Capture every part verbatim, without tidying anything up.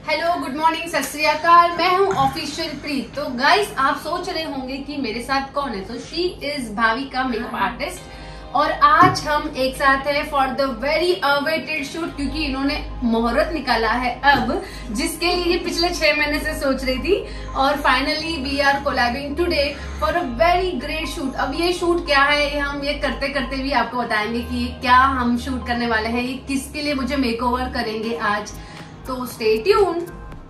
Hello, good morning, सत श्री अकाल। मैं हूँ ऑफिशियल प्रीत। तो गाइस, आप सोच रहे होंगे कि मेरे साथ कौन है। तो she is Bhavika, makeup artist, और आज हम एक साथ हैं for the very awaited shoot, क्योंकि इन्होंने मुहूर्त निकाला है अब, जिसके लिए पिछले छह महीने से सोच रही थी। और finally we are collabing today for a very great shoot. अब ये शूट क्या है, ये हम ये करते करते भी आपको बताएंगे कि ये क्या हम शूट करने वाले हैं, ये किसके लिए मुझे मेकओवर करेंगे आज। तो स्टे ट्यून्ड।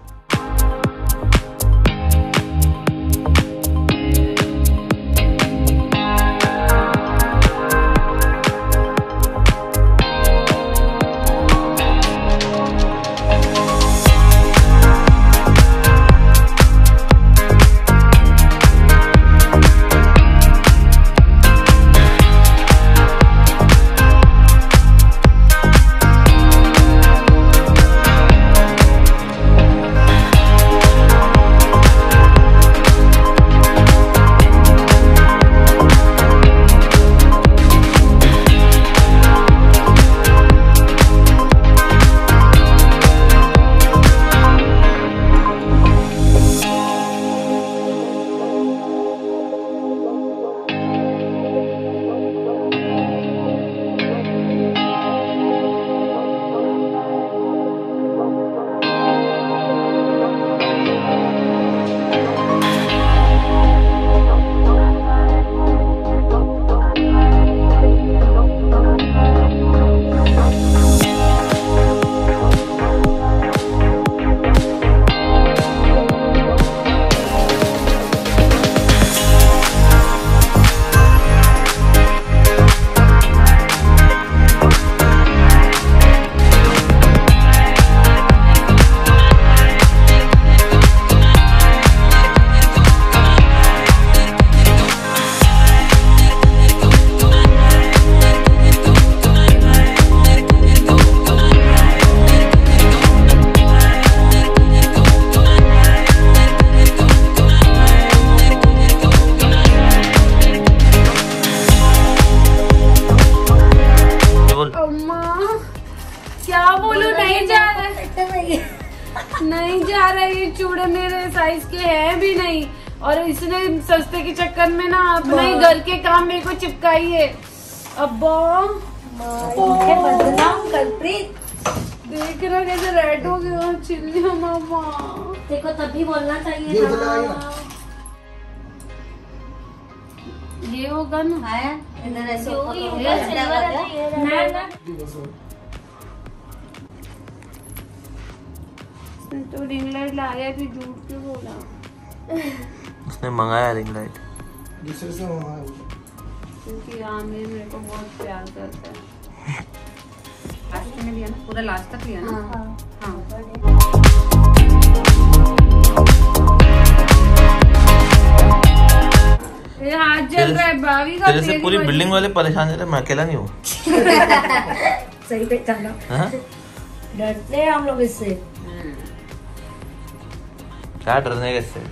नहीं जा रहा, ये चूड़े मेरे साइज के हैं भी नहीं, और इसने सस्ते के चक्कर में ना अपना ही घर के काम मेरे को चिपकाई है। अब्बा देख रहा कैसे रेड हो गया, चिल्ली मामा। देखो तभी बोलना चाहिए था। ये होगा ना, है इधर ऐसे तो रिंग लाइट ला गया, फिर झूठ क्यों बोला। उसने मंगाया रिंग लाइट, दूसरे से मंगाया, क्योंकि आमिर मेरे को बहुत प्यार करता है। लास्ट में लिया ना, पूरा लास्ट तक लिया ना। हाँ, हाँ। ये हाथ जल रहा है भाभी का। तेरे से पूरी बिल्डिंग वाले परेशान है, मैं अकेला नहीं हूँ। सही पहचाना। डरते हैं हम लोग इससे। क्या डरने का इससे,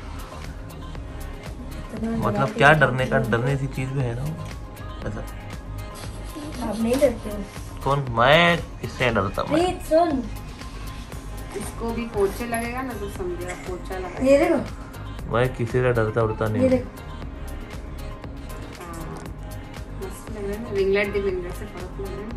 मतलब क्या डरने का, डरने की चीज भी है ना ऐसा। आप नहीं डरते हो? कौन, मैं किससे डरता मैं? सुन, इसको भी पोछे लगेगा ना तो समझेगा पोछा लगा। ये देखो, मैं किसी से डरता उड़ता नहीं। ये देखो, मस्त लग रहा है ना, रिंग लाइट रिंग लाइट से फर्क लग रहा है।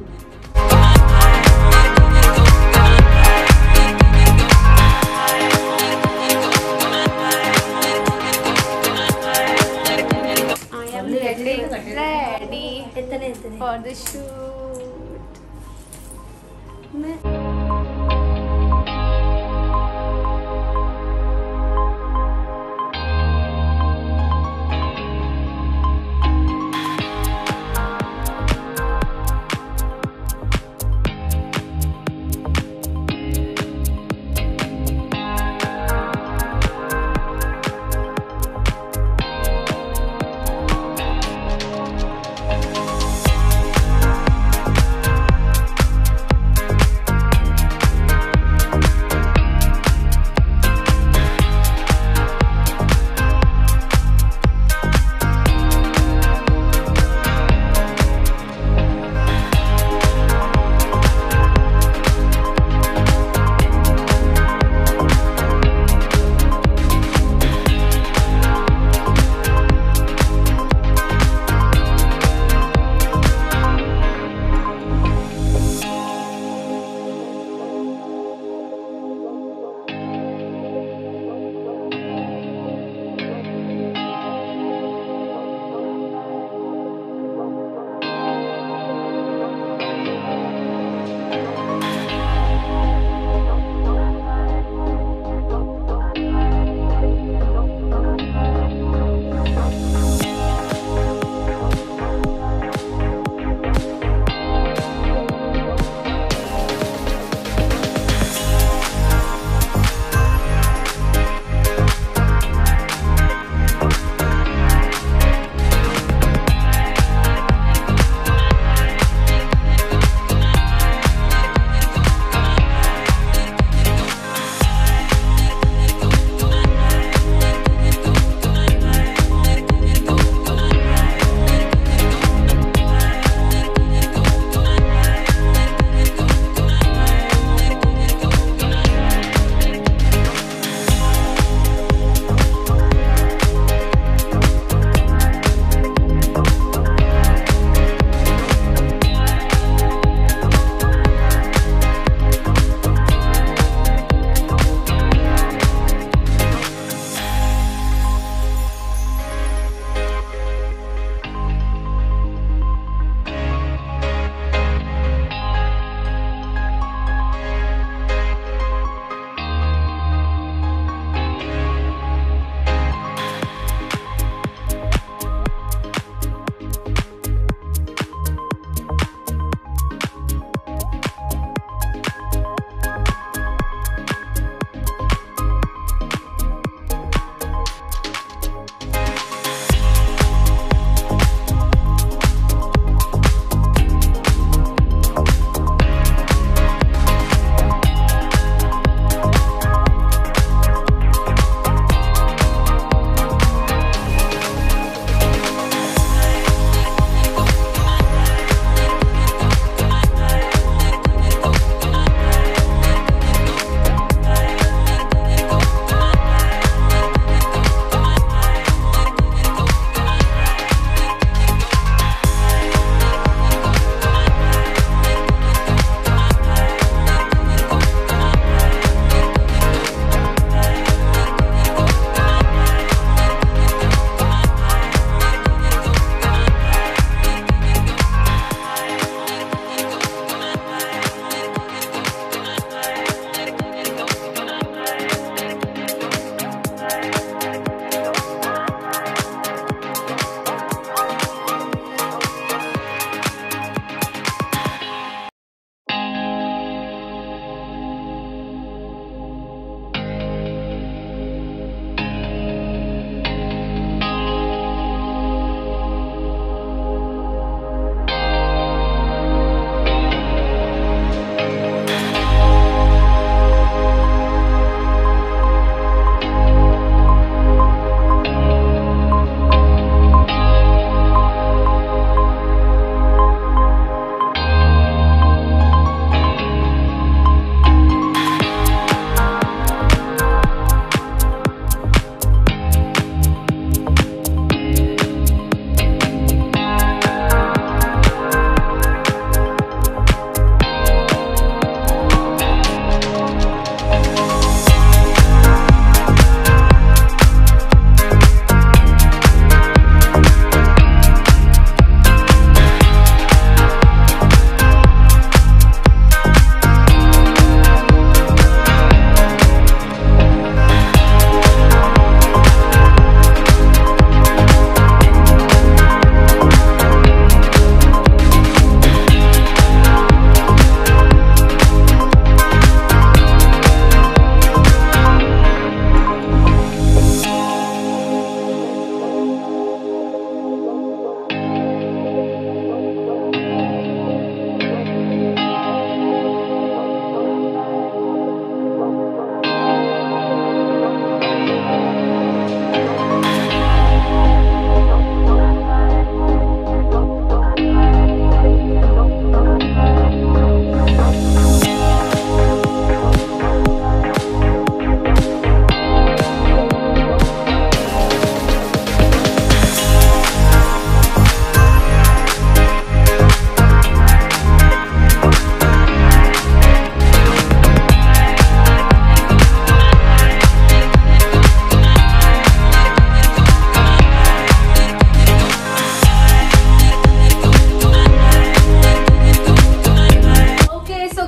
Ready इतने इतने for the shoot. मैं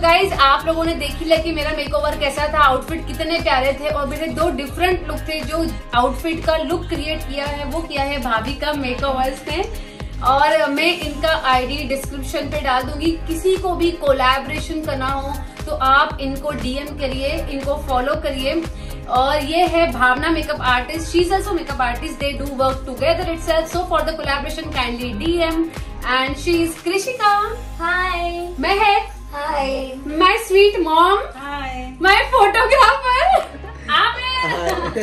गाइज आप लोगों ने देख ही लिया कि मेरा मेकओवर कैसा था, आउटफिट कितने प्यारे थे और मेरे दो डिफरेंट लुक थे। जो आउटफिट का लुक क्रिएट किया है वो किया है भाभी का मेकओवर्स ने, और मैं इनका आईडी डिस्क्रिप्शन पे डाल दूंगी। किसी को भी कोलैबोरेशन करना हो तो आप इनको डीएम करिए, इनको फॉलो करिए। और ये है Bhavna makeup artist, she is also makeup artist, they do work together itself. So for the collaboration kindly DM. And she is Krishika, hi. Mahak, hi. My sweet mom, hi. My photographer Aamir,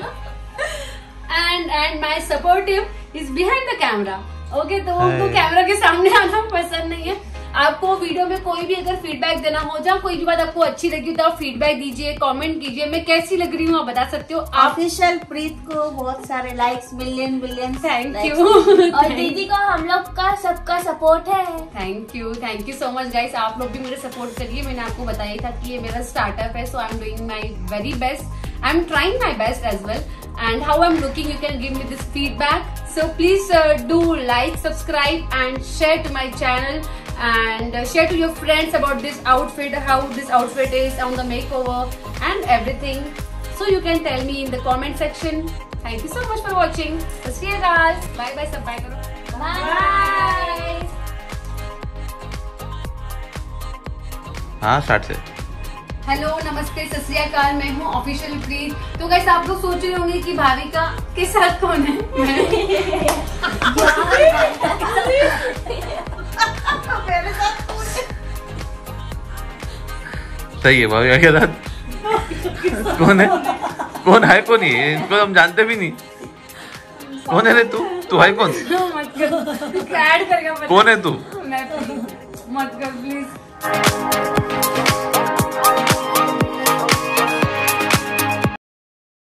and and my supportive is behind the camera. Okay, तो उनको camera के सामने आना पसंद नहीं है। आपको video में कोई भी अगर फीडबैक देना हो, जहाँ कोई भी बात आपको अच्छी लगी तो आप फीडबैक दीजिए, कमेंट कीजिए। मैं कैसी लग रही हूँ आप बता सकते हो। आप ऑफिशियल प्रीत को बहुत सारे likes, million billion thank likes। You और दीदी को हम लोग का सबका सपोर्ट है। Thank you thank you so much guys. आप लोग भी मेरे सपोर्ट करिए। मैंने आपको बताया था कि ये मेरा स्टार्टअप है, so I am doing my very best. I am trying my best as well, and how I'm looking, you can give me this feedback. So please uh, do like, subscribe and share to my channel, and uh, share to your friends about this outfit, how this outfit is on the makeover and everything. So you can tell me in the comment section. Thank you so much for watching. Sat Shri Akal. Bye bye सब bye करो. Bye. हाँ start से। Hello नमस्ते सत श्री अकाल, मैं हूँ official प्रीत। तो गाइस आप लोग सोच रहे होंगे कि भाविका के साथ कौन है। सही है भाभी के साथ। कौन है, कौन है कौन है, इनको हम जानते भी नहीं। कौन है रे तू, तू है कौन? मत कर, ऐड करके कौन है तू? मैं मत कर प्लीज।